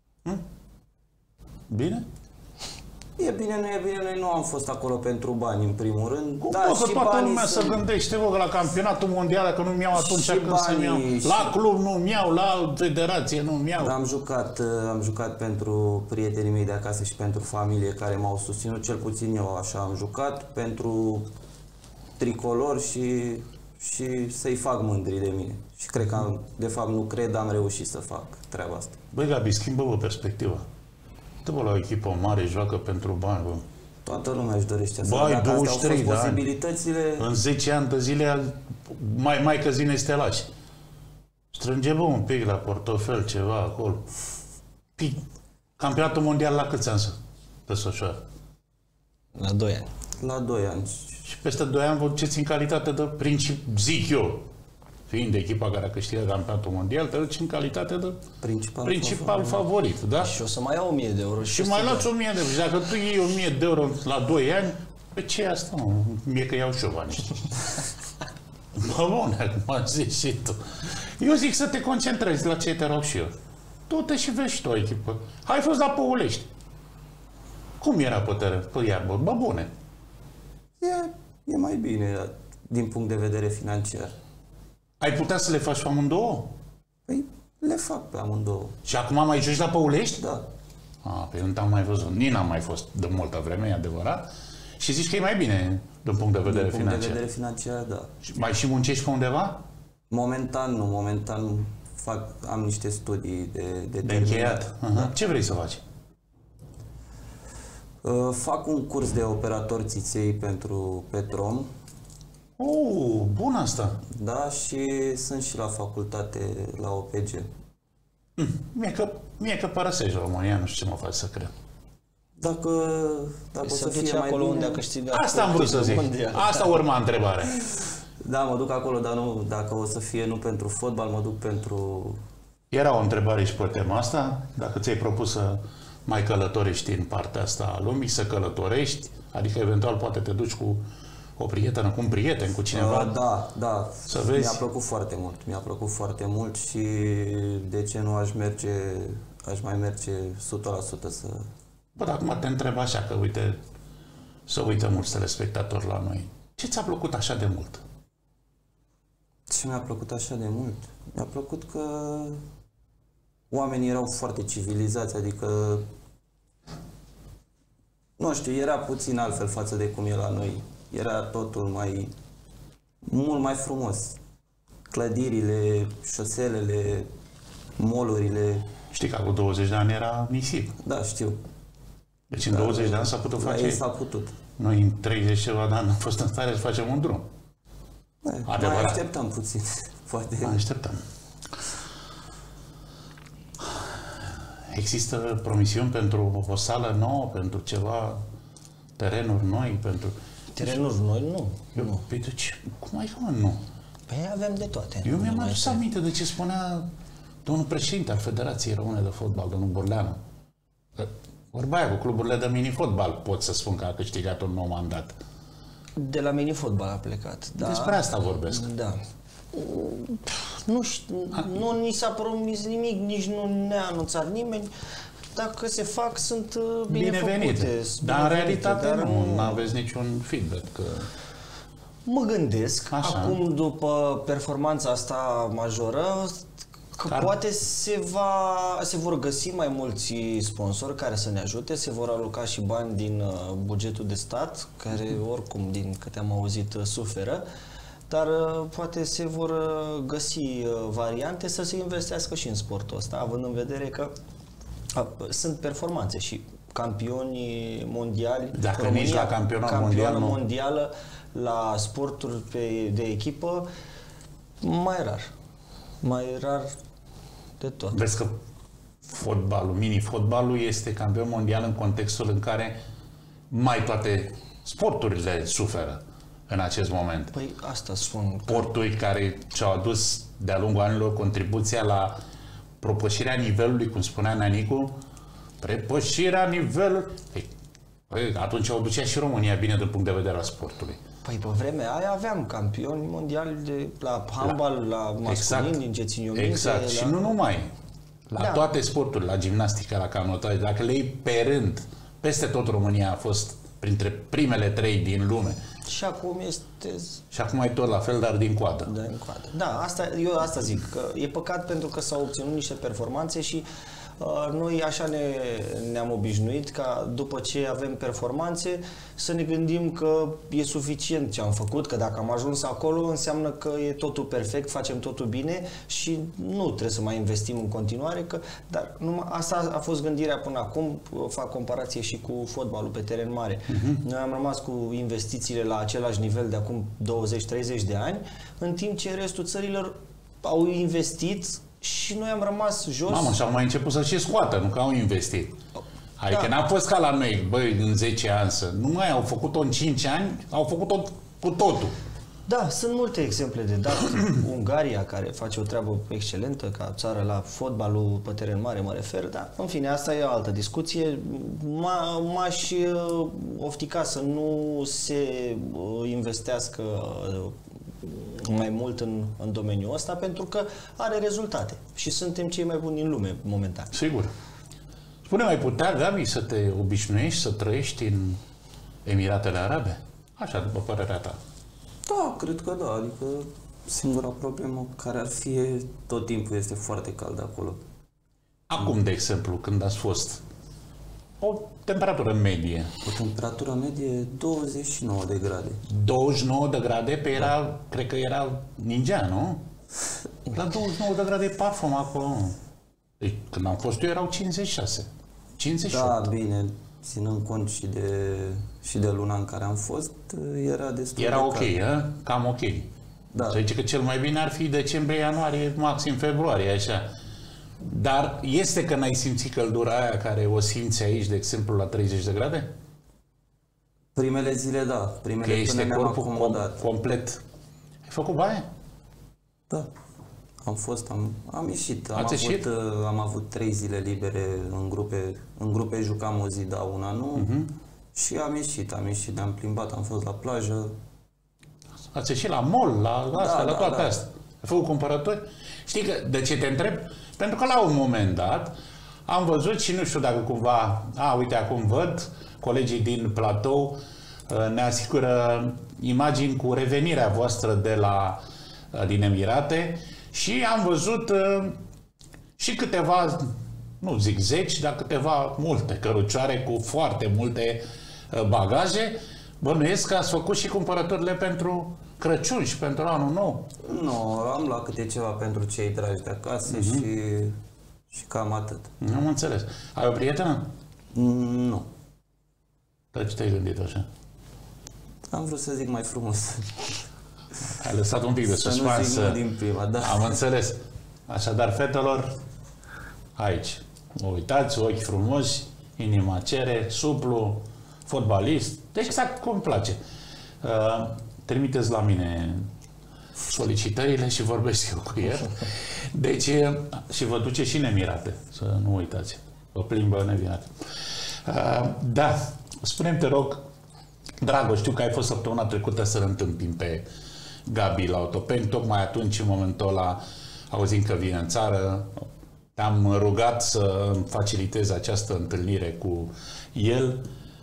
Bine? E bine, nu e bine, noi nu am fost acolo pentru bani, în primul rând. Cum că toată lumea să gândește, vă, că la campionatul mondial, că nu-mi iau atunci când să-mi iau. La club nu-mi iau, la federație nu-mi iau. Am jucat pentru prietenii mei de acasă și pentru familie care m-au susținut, cel puțin eu așa am jucat, pentru tricolor și să-i fac mândri de mine. Și cred că, de fapt nu cred, am reușit să fac treaba asta. Băi, Gabi, schimbă-vă perspectiva. Dă-vă la o echipă mare, joacă pentru bani, bă. Toată lumea își dorește asta. Băi, dacă 23 de posibilitățile... În 10 ani de zile, mai că zine stelași. Strânge, bă, un pic la portofel, ceva acolo. Campionatul mondial la câți ani se desfășoară? La 2 ani. La 2 ani. Și peste 2 ani vă duceți în calitate de principal, zic eu, fiind echipa care a câștigat campionatul mondial, te duci în calitate de principal favorit, da? Și o să mai iau 1.000 de euro. Și mai luați 1.000 de euro. Și dacă tu iei 1.000 de euro la 2 ani, Păi ce e asta, mă? Mie că iau și eu bani. Bă, bun, acum zici și tu. Eu zic să te concentrezi la ce te rog și eu. Du-te și vezi și tu o echipă. Hai fost la Păulești. Cum era pe teren? Pe iarbă? Bă, bune. E mai bine din punct de vedere financiar. Ai putea să le faci pe amândouă? Păi le fac pe amândouă. Și acum mai joci la Păulești? Da. Păi nu te-am mai văzut. Nici n-am mai fost de multă vreme, e adevărat. Și zici că e mai bine din punct de vedere financiar. Din punct de vedere financiar, da. Mai și muncești pe undeva? Momentan nu. Momentan am niște studii de încheiat. Da. Ce vrei să faci? Fac un curs de operator țiței pentru Petrom. Bun asta. Da, și sunt și la facultate, la OPG. Mie că părăsești România, nu știu ce mă faci să cred. Dacă o să fie mai acolo bine... unde a câștigat. Asta am vrut să zic. Asta urma întrebarea. Da, mă duc acolo, dar nu, dacă o să fie nu pentru fotbal, mă duc pentru... Era o întrebare și pe tema asta. Dacă ți-ai propus să mai călătorești în partea asta a lumii, să călătorești, adică eventual poate te duci cu o prietenă, cu un prieten, cu cineva. Da. Să vezi. Mi-a plăcut foarte mult. Mi-a plăcut foarte mult și de ce nu aș mai merge 100% să... Bă, dar acum te întreb așa, că uite, să uită mulți telespectatori la noi. Ce ți-a plăcut așa de mult? Ce mi-a plăcut așa de mult? Mi-a plăcut că oamenii erau foarte civilizați, adică nu știu, era puțin altfel față de cum e la noi. Era totul mult mai frumos. Clădirile, șoselele, molurile. Știi că acum 20 de ani era nisip. Da, știu. Deci în 20 de ani s-a putut face. S-a putut. Noi în 30 ceva de ani am fost în stare să facem un drum. Mai așteptăm puțin, poate. Mai așteptăm. Există promisiuni pentru o sală nouă, pentru ceva terenuri noi, pentru... Terenuri noi? Nu. Păi cum ai că nu? Păi avem de toate. Eu mi-am adus aminte de ce spunea domnul președinte al Federației Române de Fotbal, domnul Burleanu. Vorba aia, cu cluburile de mini-fotbal pot să spun că a câștigat un nou mandat. De la mini-fotbal a plecat, da. Despre asta vorbesc. Da. Nu știu, nu ni s-a promis nimic, nici nu ne-a anunțat nimeni. Dacă se fac, sunt binevenite. Dar în realitate nu aveți niciun feedback. Că... Mă gândesc, așa, acum după performanța asta majoră, că poate se vor găsi mai mulți sponsori care să ne ajute, se vor aloca și bani din bugetul de stat, care oricum, din câte am auzit, suferă, dar poate se vor găsi variante să se investească și în sportul ăsta, având în vedere că sunt performanțe și campioni mondiali. Dacă România, nici la campioană mondială, la sporturi de echipă, mai rar de tot. Vezi că fotbalul, mini-fotbalul este campion mondial în contextul în care mai toate sporturile suferă în acest moment. Păi asta spun. Sporturi care și-au adus de-a lungul anilor contribuția la propășirea nivelului, cum spunea Neanicu, prepășirea nivelului. Păi, atunci o ducea și România bine din punct de vedere al sportului. Păi pe vremea aia aveam campioni mondiali la handbal, la masculin, din geținiomente. Exact. Și nu numai. La toate sporturile, la gimnastică, la canotaj, dacă le iei pe rând, peste tot România a fost printre primele 3 din lume. Și acum este... Și acum e tot la fel, dar din coadă. Da, eu asta zic, că e păcat pentru că s-au obținut niște performanțe și noi așa ne-am obișnuit ca după ce avem performanțe să ne gândim că e suficient ce am făcut, că dacă am ajuns acolo înseamnă că e totul perfect, facem totul bine și nu trebuie să mai investim în continuare, dar asta a fost gândirea până acum, fac comparație și cu fotbalul pe teren mare. Noi am rămas cu investițiile la același nivel de acum 20-30 de ani, în timp ce restul țărilor au investit și noi am rămas jos. Mamă, și au mai început să și scoată, nu că au investit. Adică n-a fost ca la noi, băi, în 10 ani să... Nu mai au făcut-o în 5 ani, au făcut-o cu totul. Da, sunt multe exemple de dat. Ungaria, care face o treabă excelentă ca țară la fotbalul pe teren mare, mă refer, dar în fine, asta e o altă discuție. M-aș oftica să nu se investească mai mult în domeniul ăsta, pentru că are rezultate și suntem cei mai buni din lume momentan. Sigur. Spune, mai putea, Gabi, să te obișnuiești să trăiești în Emiratele Arabe? Așa, după părerea ta. Da, cred că da, adică singura problemă care ar fi tot timpul este foarte cald acolo. Acum, de exemplu, când ați fost, o temperatură medie. O temperatură medie 29 de grade. 29 de grade, pe era, cred că era Ningea, nu? La 29 de grade parfum acolo. Deci, când am fost eu, erau 56. 58. Da, bine, ținând cont și de luna în care am fost, era destul de Era ok, cald. cam ok. Da. Să zice că cel mai bine ar fi decembrie, ianuarie, maxim februarie, așa. Dar este că n-ai simțit căldura aia care o simți aici, de exemplu, la 30 de grade? Primele zile, da. Că Primele până este ne-am corpul acomodat. complet. Ai făcut baie? Da. Am fost, am ieșit. Ați ieșit? Am avut 3 zile libere în grupe jucam o zi, da, una nu. Și am ieșit, ne-am plimbat, am fost la plajă. Ați ieșit la mall, la astea, la toate da. astea. Ai făcut cumpărături? Știi că, de ce te întreb? Pentru că la un moment dat am văzut și nu știu dacă cumva, uite, acum văd, colegii din platou ne asigură imagini cu revenirea voastră din Emirate și am văzut și câteva, nu zic zeci, dar multe cărucioare cu foarte multe bagaje. Bănuiesc că ați făcut și cumpărăturile pentru Crăciun și pentru anul nou. Nu, am luat câte ceva pentru cei dragi de acasă și cam atât. Am înțeles. Ai o prietenă? Nu. Dar ce te-ai gândit așa? Am vrut să zic mai frumos. Ai lăsat un pic de Să nu suspans. zic nu din prima, da. Am înțeles. Așadar, fetelor, aici. Mă uitați, ochi frumoși, inima cere, suplu, fotbalist. Deci exact cum îmi place. Trimiteți la mine solicitările și vorbesc eu cu el. Deci, și vă duce și în Emirate, să nu uitați. Vă plimbă în Emirate. Da, spune-mi, te rog, Dragoș, știu că ai fost săptămâna trecută să-l întâmpim pe Gabi la Otopeni, tocmai atunci, în momentul ăla, auzim că vine în țară, te-am rugat să facilitez această întâlnire cu el.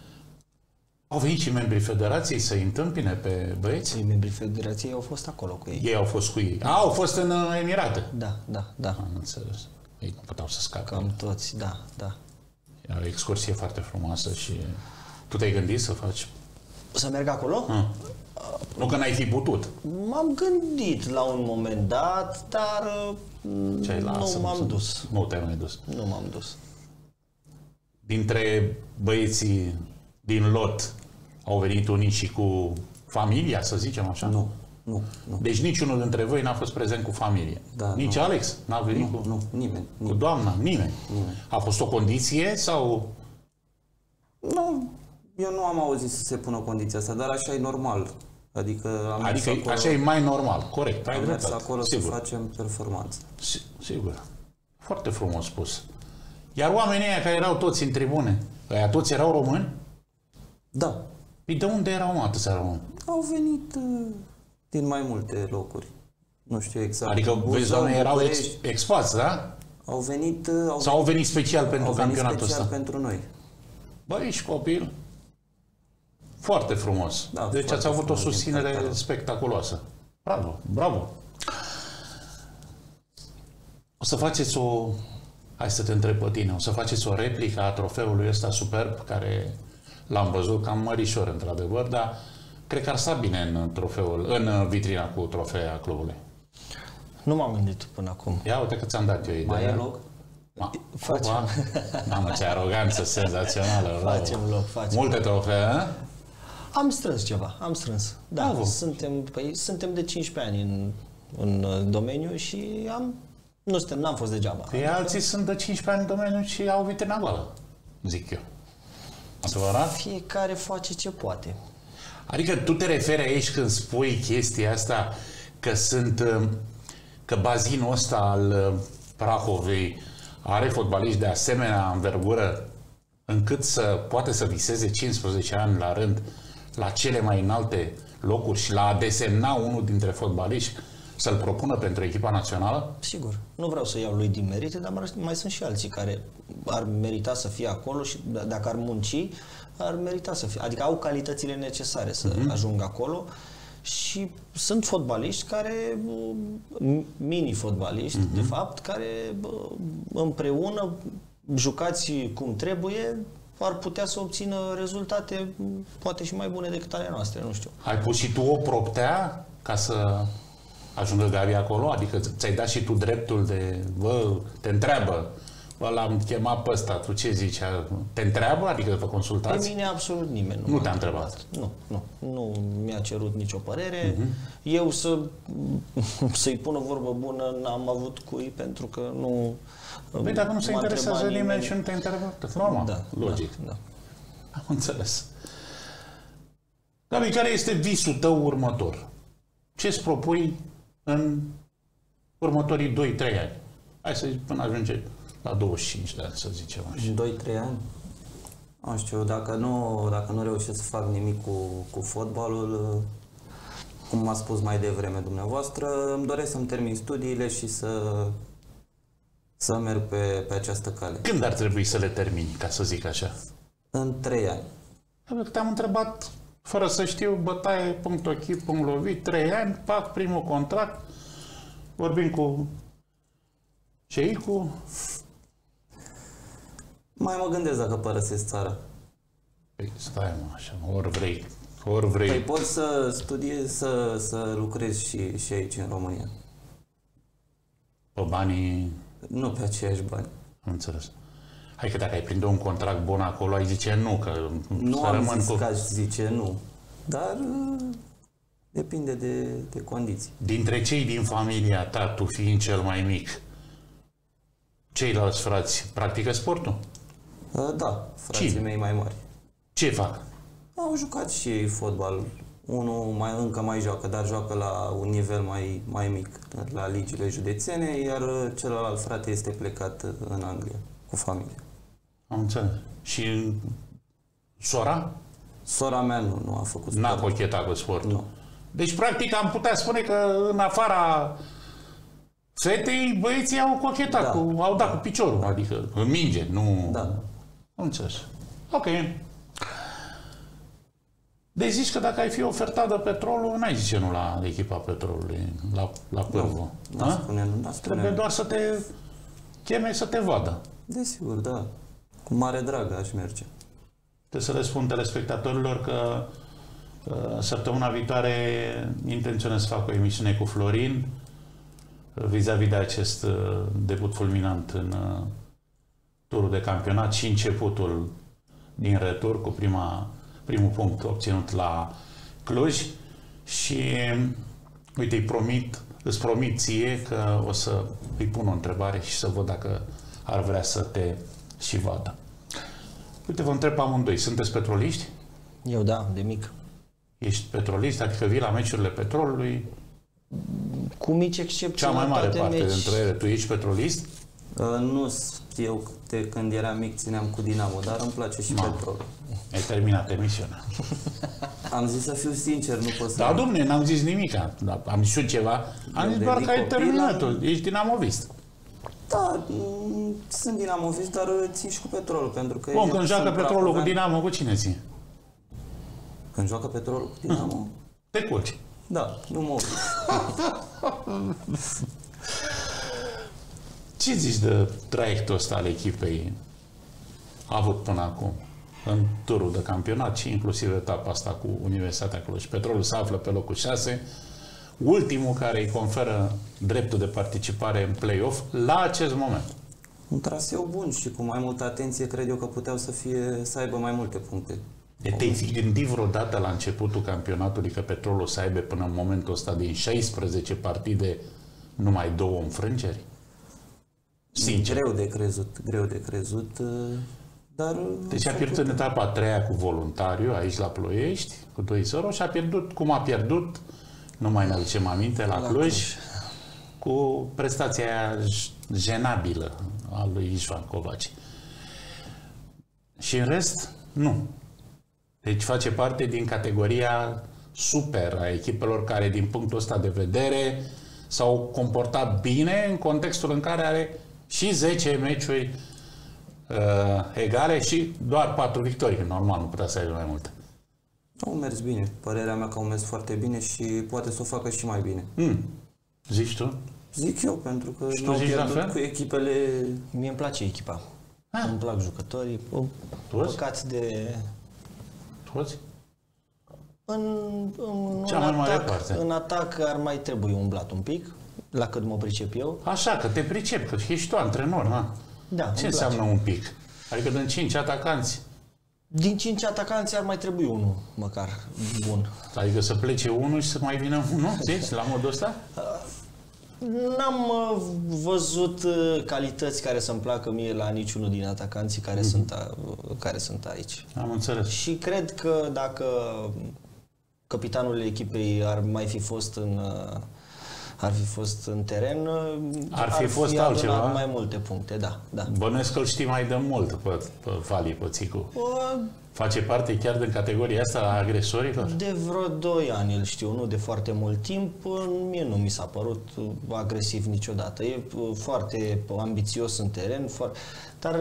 Au venit și membrii Federației să-i întâmpine pe băieți? Membrii Federației au fost acolo cu ei. Ei au fost cu ei. Au fost în Emirate? Da. Am înțeles. Ei nu puteau să scape. Cam toți, da. Era o excursie foarte frumoasă și tu te-ai gândit să faci? Să merg acolo? Nu că n-ai fi putut. M-am gândit la un moment dat, dar nu m-am dus. Nu te-ai mai dus. Nu m-am dus. Dintre băieții din lot au venit unii și cu familia, să zicem așa? Nu. Deci niciunul dintre voi n-a fost prezent cu familie. Da, nici nu. Alex n-a venit cu... Nu, nimeni. Cu doamna? Nimeni. A fost o condiție sau... Nu, eu nu am auzit să se pună condiția asta, dar așa e normal. Adică așa e mai normal, corect. Am mers acolo să facem performanță. Sigur. Foarte frumos spus. Iar oamenii ăia care erau toți în tribune, ăia toți erau români? Da. Păi de unde erau atâția români? Au venit din mai multe locuri. Nu știu exact. Adică, vezi, oamenii erau expați, da? Au venit... Sau au venit special pentru campionatul ăsta? Special pentru noi. Băi, ești copil. Foarte frumos. Da, deci ați avut o susținere spectaculoasă. Bravo. O să faceți hai să te întreb pe tine, o să faceți o replică a trofeului ăsta superb, care l-am văzut cam mărișor, într-adevăr, dar cred că ar sta bine în vitrina cu trofeea clubului. Nu m-am gândit până acum. Ia uite că ți-am dat eu ideea. Mai e loc? Facem. Mamă, ce aroganță senzațională. Facem loc. Multe trofee, a? Am strâns ceva, Da, Bravo. suntem de 15 ani în domeniu și n-am fost degeaba. Păi alții sunt de 15 ani în domeniu și au vitrina goală, zic eu. Adevărat? Fiecare face ce poate. Adică tu te referi aici când spui chestia asta că bazinul ăsta al Prahovei are fotbaliști de asemenea învergură încât să poate să viseze 15 ani la rând la cele mai înalte locuri și la a desemna unul dintre fotbaliști să-l propună pentru echipa națională? Sigur. Nu vreau să iau lui din merite, dar mai sunt și alții care ar merita să fie acolo și dacă ar munci, ar merita să fie. Adică au calitățile necesare să ajungă acolo și sunt fotbaliști care, mini-fotbaliști, de fapt, care împreună, jucați cum trebuie, ar putea să obțină rezultate poate și mai bune decât ale noastre, nu știu. Ai pus și tu o proptea ca să ajungă Gabi acolo? Adică ți-ai dat și tu dreptul de, te întreabă, l-am chemat pe ăsta, tu ce zici? Te întreabă? Adică vă consultați? Pe mine absolut nimeni nu te-a întrebat. Nu mi-a cerut nicio părere. Eu să-i pun o vorbă bună n-am avut cui, pentru că nu... Păi dacă nu se interesează nimeni și nu te întreabă, normal, logic. Da. Am înțeles. Gabi, care este visul tău următor? Ce-ți propui în următorii 2-3 ani? Hai să zic, până ajunge la 25 de ani, să zicem așa. 2-3 ani? Nu știu, dacă nu reușesc să fac nimic cu fotbalul, cum m-a spus mai devreme dumneavoastră, îmi doresc să-mi termin studiile și să merg pe această cale. Când ar trebui să le termini, ca să zic așa? În 3 ani. Te-am întrebat, fără să știu, bătaie, punct ochi, punct lovit, 3 ani, fac primul contract, vorbim cu Ceicu. Mai mă gândesc dacă părăsesc țara. Păi stai mă, așa, ori vrei. Păi pot să studiez, să lucrez și aici în România. Pe banii... Nu pe aceiași bani. Am înțeles. Hai că dacă ai prinde un contract bun acolo, ai zice nu, că nu am zis că aș zice nu, dar depinde de condiții. Dintre cei din familia ta, tu fiind cel mai mic, ceilalți frați practică sportul? Da, frații mei mai mari. Ce fac? Au jucat și ei fotbal. Unul încă mai joacă, dar joacă la un nivel mai mic, la ligile județene, iar celălalt frate este plecat în Anglia cu familie. Am înțeles. Și sora? Sora mea nu a făcut sport. N-a cochetat cu sportul. Nu. Deci, practic, am putea spune că în afara fetei, băieții au cochetat, au dat cu piciorul, adică în minge, nu... Da. Am înțeles. Ok. Deci zici că dacă ai fi ofertat de Petrolul, n-ai zice nu la echipa Petrolului, la Pârvu. Nu, trebuie doar să te cheme să te vadă. Desigur, da. Cu mare drag aș merge. Trebuie să le spun telespectatorilor că săptămâna viitoare intenționez să fac o emisiune cu Florin vis-a-vis de acest debut fulminant în turul de campionat și începutul din retur cu primul punct obținut la Cluj și uite, îți promit ție că o să îi pun o întrebare și să văd dacă ar vrea să te și vadă. Uite, vă întreb amândoi, sunteți petroliști? Eu da, de mic. Ești petrolist? Adică vii la meciurile Petrolului? Cu mici excepții. Cea mai mare parte dintre ele. Tu ești petrolist? Nu, eu de când eram mic țineam cu Dinamo, dar îmi place și Petrolul. Ai terminat emisiunea. Am zis să fiu sincer, nu pot să... Da, dom'le, n-am zis nimic. Am zis ceva. Am zis doar că ai terminat-o. Ești dinamovist. Da, sunt dinamovist, dar țin și cu Petrolul, pentru că... Bun, când joacă Petrolul cu Dinamo, cu cine ții? Când joacă Petrolul cu Dinamo? Te culci. Da, nu mă uit. Ce zici de traiectul ăsta al echipei avut până acum în turul de campionat și inclusiv etapa asta cu Universitatea Cluj? Petrolul se află pe locul 6, ultimul care îi conferă dreptul de participare în play-off la acest moment. Un traseu bun și cu mai multă atenție cred eu că puteau să aibă mai multe puncte. Te-ai fi gândit vreodată la începutul campionatului că Petrolul să aibă până în momentul ăsta din 16 partide numai 2 înfrângeri? Sincer. Greu de crezut, Dar Deci a pierdut în etapa a treia cu Voluntariu, aici la Ploiești, cu 2-0 și a pierdut, cum a pierdut, nu mai ne aducem aminte, la Cluj, cu prestația aia jenabilă a lui Ișvan Covaci. Și în rest, nu. Deci face parte din categoria super a echipelor care, din punctul ăsta de vedere, s-au comportat bine în contextul în care are și 10 meciuri egale și doar 4 victorii. Normal, nu putea să aibă mai multe. au mers bine. Părerea mea că au mers foarte bine și poate să o facă și mai bine. Zici tu? Zic eu, pentru că Și tu n-au zici la pierdut fel? cu echipele... Mie îmi place echipa. Îmi plac jucătorii. Păcat de... Toți? În Cea mai mare parte. În atac ar mai trebui umblat un pic, la cât mă pricep eu. Așa, că te pricep, că ești tu antrenor, na? Da, Ce îmi înseamnă place. un pic? Adică din 5 atacanți. Din 5 atacanți ar mai trebui unul, măcar, bun. Adică să plece unul și să mai vină unul, zici, la modul ăsta? N-am văzut calități care să-mi placă mie la niciunul din atacanții care sunt aici. Am înțeles. Și cred că dacă capitanul echipei ar fi fost în teren, Ar fi fost adunat altceva? mai multe puncte, da. Bănuiesc că îl știi mai de mult pe Vali, pe Țicu. Face parte chiar din categoria asta a agresorilor? De vreo 2 ani îl știu, nu de foarte mult timp. Mie nu mi s-a părut agresiv niciodată. E foarte ambițios în teren, dar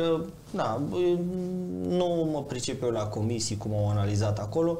nu mă pricep eu la comisii cum au analizat acolo.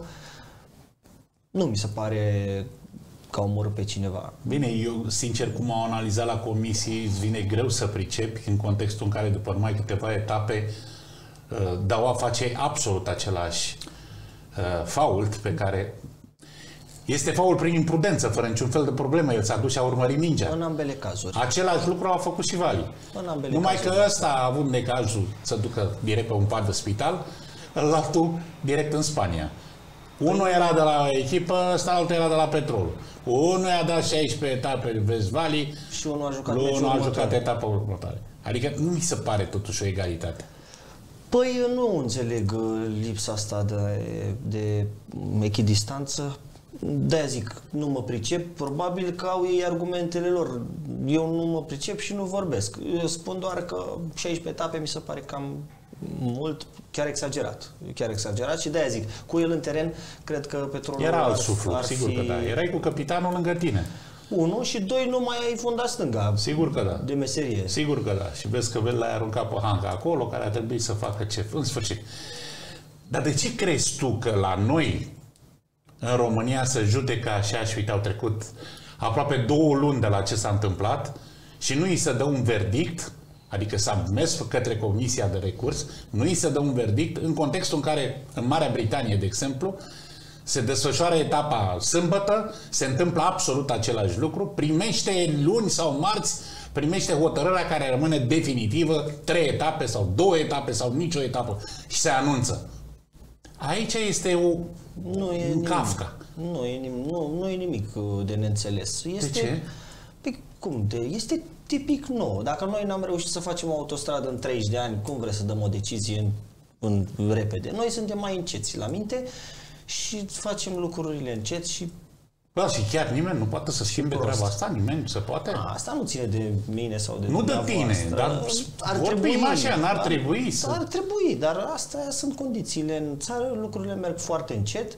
Nu mi se pare că au omorât pe cineva. Bine, eu, sincer, cum au analizat la comisii, îți vine greu să pricepi în contextul în care, după numai câteva etape, Daua face absolut același fault pe care... Este fault prin imprudență, fără niciun fel de problemă. El s-a dus și a urmărit mingea. În ambele cazuri. Același lucru a făcut și Vali. În ambele Numai cazuri. că ăsta a avut necazul să ducă direct pe un pat de spital, altul direct în Spania. Unul era de la echipă, ăsta altul era de la Petrol. Unul i-a dat 16 etape, vezi, Vali, Și unul a jucat unul a jucat etapa următoare. Adică nu mi se pare totuși o egalitate. Păi eu nu înțeleg lipsa asta de echidistanță. De-aia zic, nu mă pricep. Probabil că au ei argumentele lor. Eu nu mă pricep și nu vorbesc. Eu spun doar că 16 etape mi se pare cam mult, chiar exagerat și de-aia zic, cu el în teren, cred că Petrolul Era alt suflu, sigur că da. Erai cu capitanul lângă tine. 1 și 2 nu mai ai funda stânga. Sigur că da. De meserie. Sigur că da. Și vezi că l-ai aruncat pe Hanca acolo, care a trebuit să facă ce? În sfârșit. Dar de ce crezi tu că la noi, în România, se judecă așa și uite, au trecut aproape 2 luni de la ce s-a întâmplat și nu îi se dă un verdict, adică s-a mers către Comisia de Recurs, nu îi se dă un verdict în contextul în care, în Marea Britanie, de exemplu, se desfășoară etapa sâmbătă, se întâmplă absolut același lucru, primește luni sau marți, primește hotărârea care rămâne definitivă, 3 etape sau 2 etape sau nicio etapă și se anunță. Aici este un Kafka. Nu e nimic de neînțeles. De ce? Este tipic nou. Dacă noi n-am reușit să facem o autostradă în 30 de ani, cum vreți să dăm o decizie în repede? Noi suntem mai înceți la minte și facem lucrurile încet și... Bă, și chiar nimeni nu poate să schimbe treaba asta? Nimeni nu se poate? Asta nu ține de mine sau de nu de tine, dar vorbim așa, n-ar trebui să... Ar trebui, dar astea sunt condițiile. În țară lucrurile merg foarte încet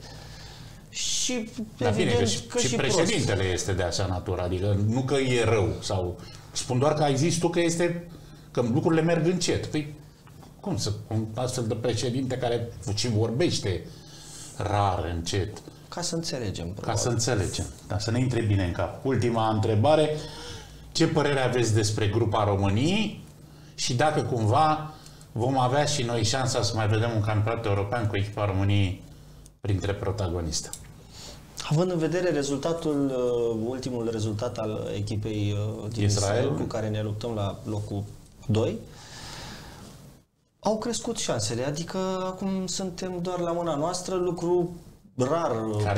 și dar evident bine, că și președintele este de așa natură, adică nu că e rău, sau spun doar că ai zis tu că lucrurile merg încet. Păi, cum să, un astfel de președinte care și vorbește rar, încet? Ca să înțelegem, probabil. Ca să înțelegem, dar să ne intre bine în cap. Ultima întrebare, ce părere aveți despre Grupa României și dacă cumva vom avea și noi șansa să mai vedem un campionat european cu echipa României printre protagoniste? Având în vedere ultimul rezultat al echipei din Israel, cu care ne luptăm la locul 2, au crescut șansele, adică acum suntem doar la mâna noastră, lucru rar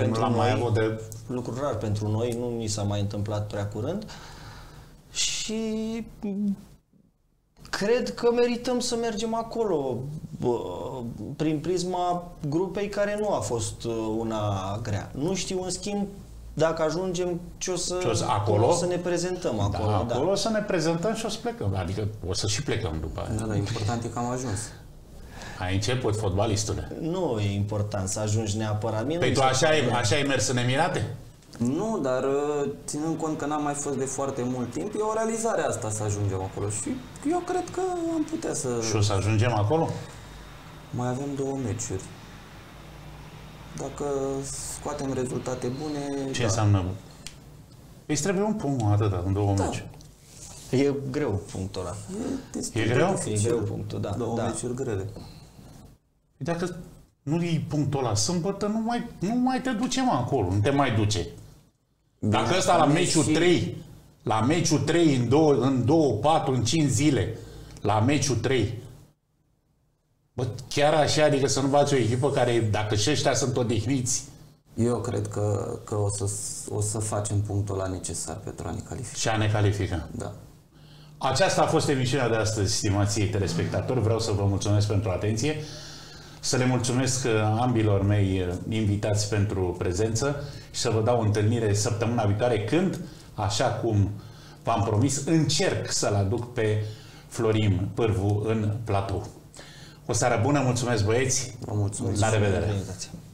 pentru noi, nu ni s-a mai întâmplat prea curând și Cred că merităm să mergem acolo prin prisma grupei care nu a fost una grea. Nu știu, în schimb, dacă ajungem, acolo? o să ne prezentăm acolo. Acolo o să ne prezentăm și o să plecăm. Adică o să și plecăm după aia. Da, dar important e că am ajuns. Ai început, fotbalistule. Nu e important să ajungi neapărat. Păi tu așa ai mers în Emirate? Nu, dar ținând cont că n-am mai fost de foarte mult timp, e o realizare asta să ajungem acolo și eu cred că am putea să... Și o să ajungem acolo? Mai avem 2 meciuri. Dacă scoatem rezultate bune... Ce înseamnă? Îi trebuie un punct atâta în 2 meciuri. E greu punctul ăla. E greu? E greu punctul, da. 2 meciuri grele. Dacă nu iei punctul ăla sâmbătă, nu mai te ducem acolo, nu te mai duce. Dacă ăsta la meciul 3, la meciul 3 în 2, 4, în 5 zile, la meciul 3, bă, chiar așa, adică să nu bați o echipă care, dacă și ăștia sunt odihniți. Eu cred că o să facem punctul ăla necesar pentru a ne califica. Și a ne califica. Da. Aceasta a fost emisiunea de astăzi, stimații telespectatori. Vreau să vă mulțumesc pentru atenție, să le mulțumesc ambilor mei invitați pentru prezență și să vă dau întâlnire săptămâna viitoare când, așa cum v-am promis, încerc să-l aduc pe Florin Pârvu în platou. O seară bună, mulțumesc băieți! Vă mulțumesc! La revedere!